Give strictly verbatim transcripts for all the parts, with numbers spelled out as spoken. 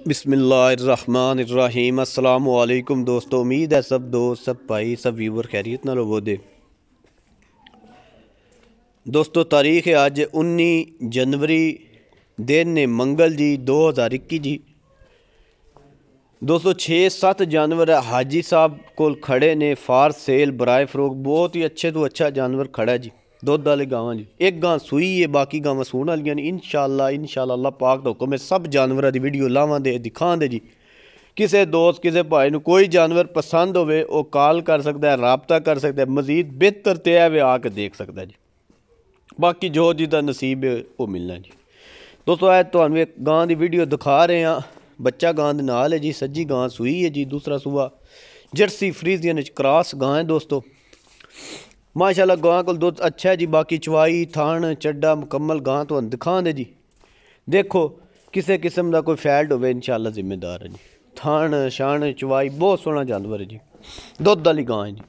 बिस्मिल्लाहिर्रहमानिर्रहीम। अस्सलाम वालेकुम दोस्तों, उम्मीद है सब दोस्त, सब भाई, सब व्यूवर खैरियत नाल होवोदे। दोस्तों तारीख है अज उन्नी जनवरी, दिन ने मंगल जी दो हज़ार इक्की जी। दोस्तों छे सत्त जानवर हाजी साहब कोल खड़े ने फार सेल बराए फरोग। बहुत ही अच्छे तो अच्छा जानवर खड़ा जी, दुध वाली गावां जी। एक गां सूई है, बाकी गावां सून वालियां ने। इंशाअल्लाह इंशाअल्लाह अल्लाह पाक दा हुक्म है सब जानवरां दी वीडियो लावांदे दिखांदे जी। किसी दोस्त किसी भाई नूं कोई जानवर पसंद होवे वो कॉल कर सकता है, राबता कर सकता है, मजीद बेहतर ते है वे आके देख सकता है जी। बाकी जो जिदा नसीब है वो मिलना जी। दोस्तों अज तुहानूं एक गां की वीडियो दिखा रहे हैं। बच्चा गां दे नाल है जी, सज्जी गां सूई है जी, दूसरा सूआ जर्सी फ्रीजियन क्रॉस गां है दोस्तों। माशाल्लाह गां को दुध अच्छा है जी। बाकी चवाई थान चड्डा मुकम्मल गां तो दिखा दे जी। देखो किसी किस्म का कोई फैल्ट होवे इंशाअल्लाह जिम्मेदार है जी। थान शान चवाई बहुत सोहना जानवर है जी, दुध वाली गां है जी।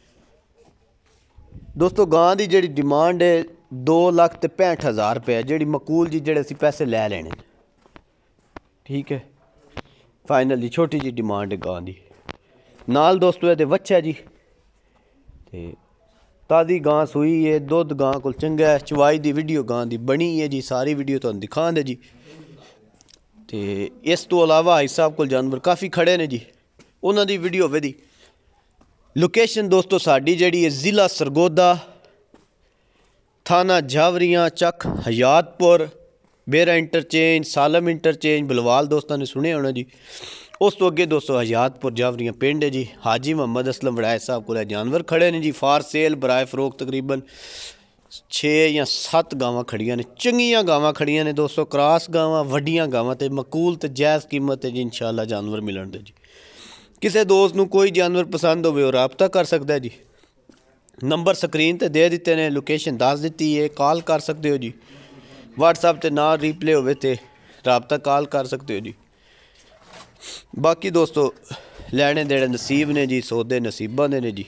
दोस्तों गां की जी डिमांड है दो लख तो पैंठ हज़ार रुपये जी मकूल जी, जेडे असीं पैसे लै लैने। ठीक है फाइनल जी, छोटी जी डिमांड है गां की। नाल दोस्तों ये वच्छा जी, ते ताज़ी गां सूई है, दुध गां को चंगा है। चवाई की वीडियो गां की बनी है जी, सारी वीडियो तुहानूं दिखा दे जी। तो इस तो अलावा भाई साहब को जानवर काफ़ी खड़े ने जी, उन्होंने वीडियो होवे दी। लोकेशन दोस्तों साड़ी जी है ज़िला सरगोदा, थाना जावरियाँ, चक हयातपुर, बेरा इंटरचेंज, सालम इंटरचेंज, बलवाल दोस्तों ने सुने होना जी। उस तो अगे दोस्तों हयातपुर जावरियाँ पिंड है जी। हाजी मोहम्मद असलम वड़ाए साहब को जानवर खड़े ने जी, फार सेल बराए फरोग। तकरीबन छे या सत्त गावां खड़ियां ने, चंगियां गावां खड़ियां ने दोस्तों, क्रॉस गावां, वड्डियां गावां ते मकूल ते जायज़ कीमत है जी। इंशाअल्लाह जानवर मिलन दे जी। किसी दोस्त नूं कोई जानवर पसंद होवे वो राबता कर सकता है जी। नंबर स्क्रीन ते दे दिते ने, लोकेशन दस दी है, कॉल कर सकते हो जी। व्हाट्सएप ते ना रिप्ले होवे ते राबता कॉल कर सकते हो जी। बाकी दोस्तों लैने देने नसीब ने जी, सौदे नसीबां दे ने जी।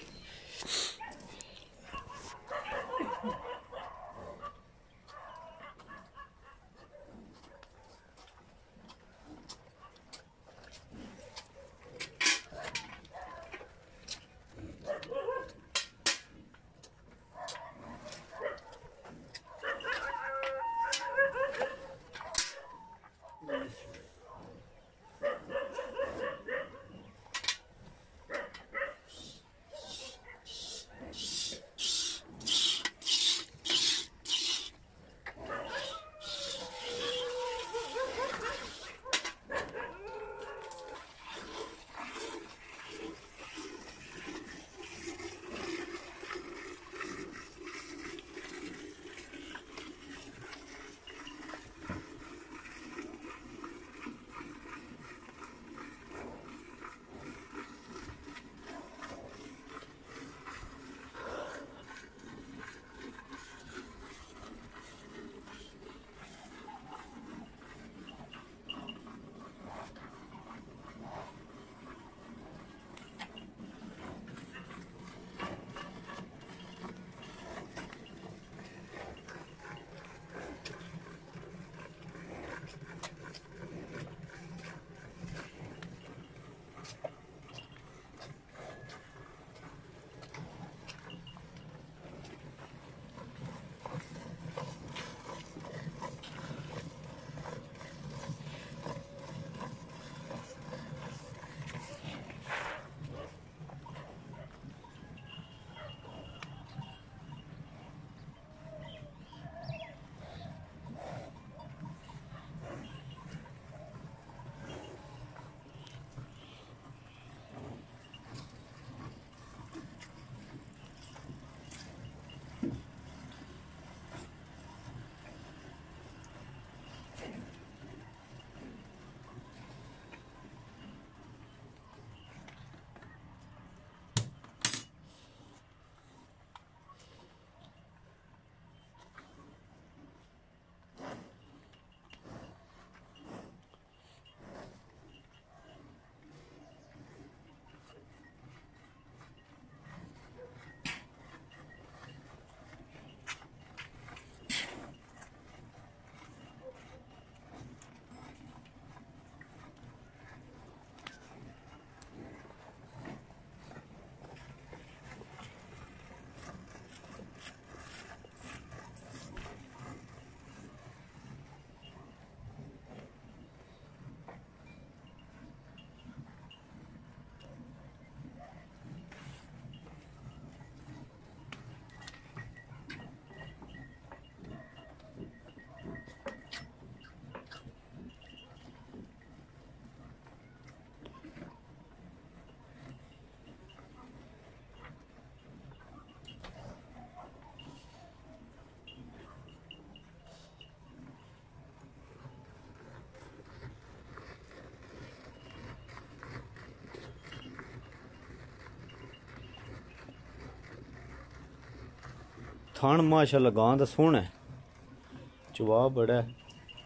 थान माशाल्लाह गां दा सोहना है, चवा बड़ा है।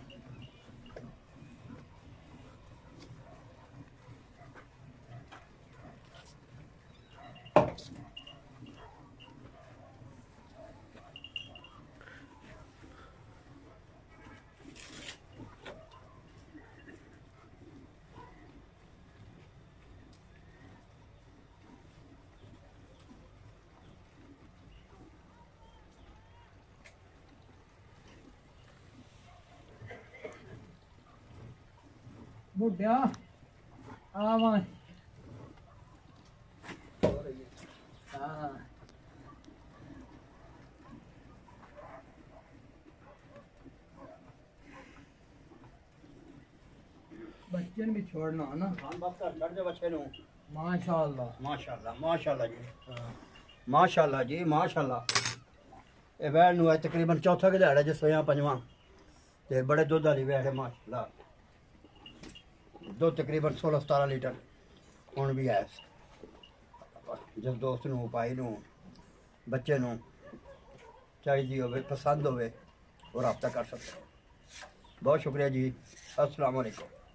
बुढ़िया आवा हाँ बच्चे भी छोड़ना ना बच्चे नु माशाअल्लाह माशाल्लाह माशाल्लाह जी, माशाल्लाह जी माशाल्लाह। ये वैड़ नु आज तकरीबन चौथा के दिहाड़ा जिस यहाँ पंजवा ते बड़े दुध वाली वैड़ है माशाल्लाह। दुध तकरीबन सोलह सतारह लीटर हुण भी है। जिस दोस्त नू भाई नू बच्चे नू चाहिए होवे पसंद होवे वो रब्ता कर सकते। बहुत शुक्रिया जी, अस्सलाम वालेकुम।